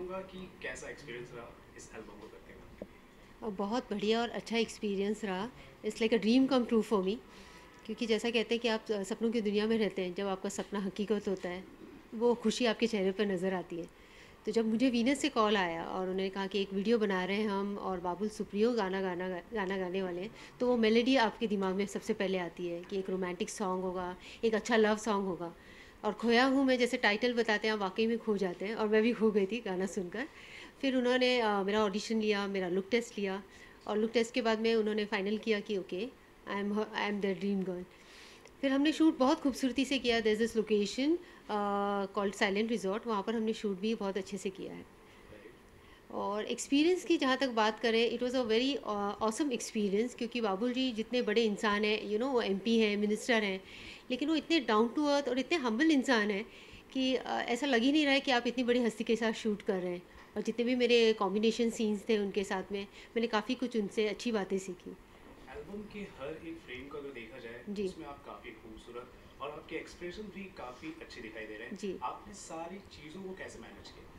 चाहूँगा कि कैसा एक्सपीरियंस रहा इस एल्बम को करते हुए? और बहुत बढ़िया और अच्छा एक्सपीरियंस रहा। It's like a dream come true for me. क्योंकि जैसा कहते हैं कि आप सपनों की दुनिया में रहते हैं, जब आपका सपना हकीकत होता है वो खुशी आपके चेहरे पर नज़र आती है। तो जब मुझे वीनस से कॉल आया और उन्होंने कहा कि एक वीडियो बना रहे हैं हम और बाबुल सुप्रियो गाना गाने वाले हैं, तो वो मेलोडी आपके दिमाग में सबसे पहले आती है कि एक रोमांटिक सॉन्ग होगा, एक अच्छा लव सॉन्ग होगा। और खोया हूँ मैं, जैसे टाइटल बताते हैं, आप वाकई में खो जाते हैं, और मैं भी खो गई थी गाना सुनकर। फिर उन्होंने मेरा ऑडिशन लिया, मेरा लुक टेस्ट लिया, और लुक टेस्ट के बाद में उन्होंने फाइनल किया कि okay, I am the dream girl. फिर हमने शूट बहुत खूबसूरती से किया। There is this location called silent resort, वहाँ पर हमने शूट भी बहुत अच्छे से किया है। राइट। और एक्सपीरियंस की जहाँ तक बात करें, it was a very awesome experience, क्योंकि बाबुल जी जितने बड़े इंसान हैं, वो एमपी हैं, मिनिस्टर हैं, लेकिन वो इतने डाउन टू अर्थ और इतने हम्बल इंसान हैं कि ऐसा लग ही नहीं रहा है कि आप इतनी बड़ी हस्ती के साथ शूट कर रहे हैं। और जितने भी मेरे कॉम्बिनेशन सीन्स थे उनके साथ में, मैंने काफ़ी कुछ उनसे अच्छी बातें सीखी। एल्बम के हर एक फ्रेम को अगर देखा जाए जी। उसमें आप काफ़ी खूबसूरत और आपके एक्सप्रेशन भी काफ़ी अच्छे दिखाई दे रहे हैं। जी। आपने सारी चीज़ों को कैसे मैनेज किया?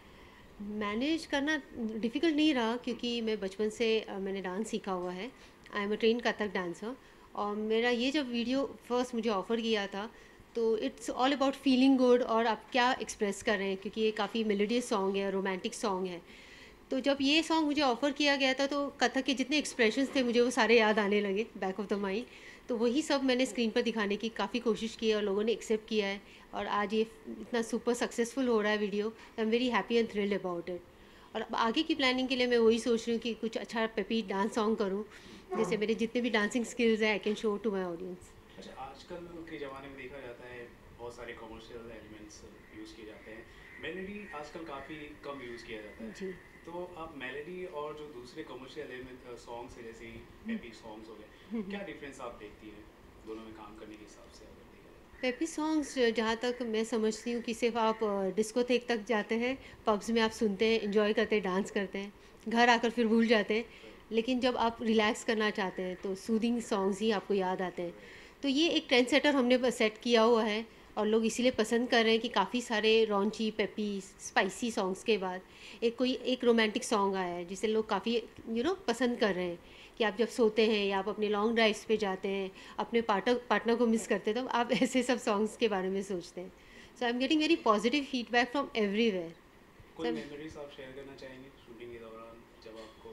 मैनेज करना डिफ़िकल्ट नहीं रहा, क्योंकि मैं बचपन से मैंने डांस सीखा हुआ है। I am a train kathak dancer. और मेरा ये जब वीडियो फर्स्ट मुझे ऑफ़र किया था, तो it's all about feeling good और आप क्या एक्सप्रेस कर रहे हैं, क्योंकि ये काफ़ी मेलोडियस सॉन्ग है, रोमांटिक सॉन्ग है। तो जब ये सॉन्ग मुझे ऑफ़र किया गया था, तो कथक के जितने एक्सप्रेशंस थे मुझे वो सारे याद आने लगे बैक ऑफ द माइंड। तो वही सब मैंने स्क्रीन पर दिखाने की काफ़ी कोशिश की है, और लोगों ने एक्सेप्ट किया है। और आज ये इतना सुपर सक्सेसफुल हो रहा है video, I am very happy and thrilled about it. और अब आगे की प्लानिंग के लिए मैं वही सोच रही हूँ कि कुछ अच्छा पेपी डांस सॉन्ग करूँ, जैसे मेरे जितने भी डांसिंग स्किल्स हैं I can show to my audience. अच्छा, आजकल के ज़माने में देखा जाता है बहुत सारे कमर्शियल एलिमेंट्स यूज़ किए जाते हैं। मेलोडी आजकल काफ़ी कम यूज़ किया जाता है। जी। तो आप मेलोडी और जो दूसरे कमर्शियल एलिमेंट सॉन्ग्स है जैसे एपिक सॉन्ग्स हो गए, क्या डिफरेंस आप देखती हैं दोनों में काम करने के हिसाब से अगर देखा जाए? पेपी सॉन्ग्स जहाँ तक मैं समझती हूँ कि सिर्फ आप डिस्कोथेक तक जाते हैं, पब्स में आप सुनते हैं, इंजॉय करते हैं, डांस करते हैं, घर आकर फिर भूल जाते हैं। राइट। लेकिन जब आप रिलैक्स करना चाहते हैं तो सूदिंग सॉन्ग्स ही आपको याद आते हैं। राइट। तो ये एक ट्रेंड सेटर हमने सेट किया हुआ है, और लोग इसीलिए पसंद कर रहे हैं कि काफ़ी सारे रॉन्ची, पेपी, स्पाइसी सॉन्ग्स के बाद कोई एक रोमांटिक सॉन्ग आया है जिसे लोग काफ़ी पसंद कर रहे हैं। कि आप जब सोते हैं या आप अपने लॉन्ग ड्राइव्स पे जाते हैं, अपने पार्टनर को मिस करते हैं, तो आप ऐसे सब सॉन्ग्स के बारे में सोचते हैं। So I am getting very positive feedback from everywhere. कोई सो मेमोरीज आप शेयर करना चाहेंगे शूटिंग के दौरान जब आपको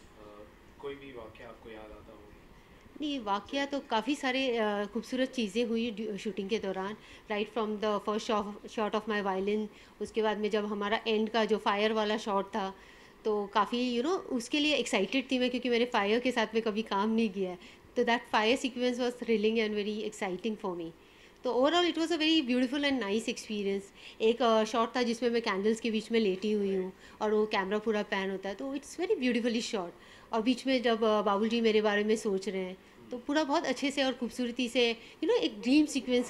कोई भी वाक्य आपको याद आता हो? नहीं, जैसे वाक़या तो काफ़ी सारे खूबसूरत चीज़ें हुई शूटिंग के दौरान। Right from the first shot of my violin, उसके बाद में जब हमारा एंड का जो फायर वाला शॉट था, तो काफ़ी उसके लिए एक्साइटेड थी मैं, क्योंकि मैंने फायर के साथ में कभी काम नहीं किया है। तो that fire sequence was thrilling and very exciting for me. तो overall it was a very beautiful and nice experience. एक शॉट था जिसमें मैं कैंडल्स के बीच में लेटी हुई हूँ, राइट। और वो कैमरा पूरा पैन होता है, तो इट्स वेरी ब्यूटीफुली शॉट। और बीच में जब बाबुल जी मेरे बारे में सोच रहे हैं, तो पूरा बहुत अच्छे से और खूबसूरती से एक ड्रीम सीक्वेंस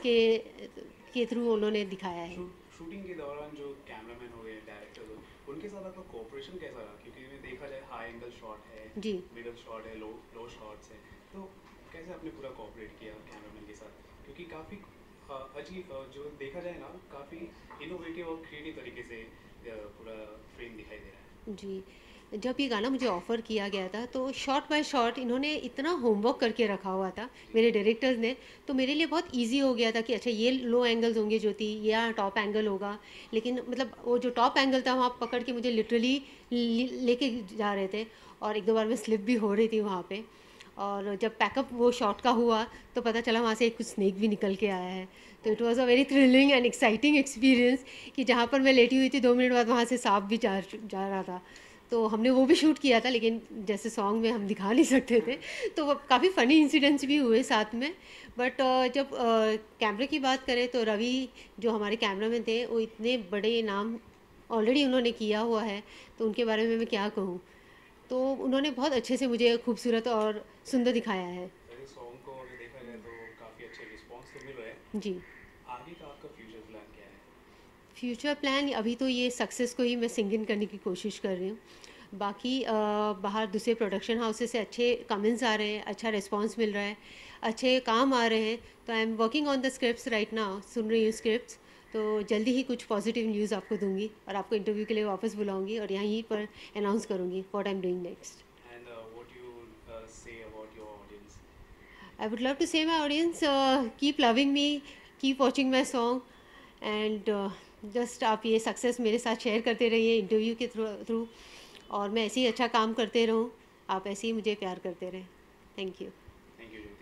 के थ्रू उन्होंने दिखाया है। शूटिंग के दौरान जो कैमरामैन हो गए, डायरेक्टर हो, उनके साथ आपका कोऑपरेशन कैसा रहा? क्योंकि में देखा जाए हाई एंगल शॉट है, जी। मिडल शॉट है, लो लो शॉट्स हैं। तो कैसे आपने पूरा कोऑपरेट किया कैमरामैन के साथ? क्योंकि काफ़ी अजीब जो देखा जाए ना, काफ़ी इनोवेटिव और क्रिएटिव तरीके से पूरा फ्रेम दिखाई दे रहा है। जी। जब ये गाना मुझे ऑफ़र किया गया था, तो शॉट बाय शॉट इन्होंने इतना होमवर्क करके रखा हुआ था, जी। मेरे डायरेक्टर्स ने। तो मेरे लिए बहुत ईज़ी हो गया था कि अच्छा ये लो एंगल्स होंगे ज्योति, ये यहाँ टॉप एंगल होगा। लेकिन मतलब वो जो टॉप एंगल था वहाँ पकड़ के मुझे लिटरली लेके जा रहे थे, और 1-2 बार मैं स्लिप भी हो रही थी वहाँ पे। और जब पैकअप वो शॉट का हुआ, तो पता चला वहाँ से कुछ स्नेक भी निकल के आया है। तो ओ। It was a very thrilling and exciting experience कि जहाँ पर मैं लेटी हुई थी 2 मिनट बाद वहाँ से सांप भी जा जा रहा था। तो हमने वो भी शूट किया था, लेकिन जैसे सॉन्ग में हम दिखा नहीं सकते थे। तो वो काफ़ी फ़नी इंसिडेंट्स भी हुए साथ में। बट जब कैमरे की बात करें, तो रवि जो हमारे कैमरामैन थे, वो इतने बड़े नाम ऑलरेडी उन्होंने किया हुआ है, तो उनके बारे में मैं क्या कहूँ। तो उन्होंने बहुत अच्छे से मुझे खूबसूरत और सुंदर दिखाया है। वैसे सॉन्ग को अगर देखा जाए तो काफ़ी अच्छे रिस्पॉन्स तो मिल रहे हैं। जी। आगे का आपका फ्यूचर प्लान क्या है? फ्यूचर प्लान अभी तो ये सक्सेस को ही मैं सिंग इन करने की कोशिश कर रही हूँ। बाकी बाहर दूसरे प्रोडक्शन हाउसेस से अच्छे कमेंट्स आ रहे हैं, अच्छा रिस्पांस मिल रहा है, अच्छे काम आ रहे हैं। तो I am working on the scripts right now, सुन रही हूँ स्क्रिप्ट्स। तो जल्दी ही कुछ पॉजिटिव न्यूज़ आपको दूंगी और आपको इंटरव्यू के लिए वापस बुलाऊंगी और यहीं पर अनाउंस करूंगी what I am doing next. And what you say about your audience? I would love to say my audience, keep loving me, keep watching my song, and just आप ये सक्सेस मेरे साथ शेयर करते रहिए interview के through और मैं ऐसे ही अच्छा काम करते रहूँ. आप ऐसे ही मुझे प्यार करते रहें. Thank you. Thank you.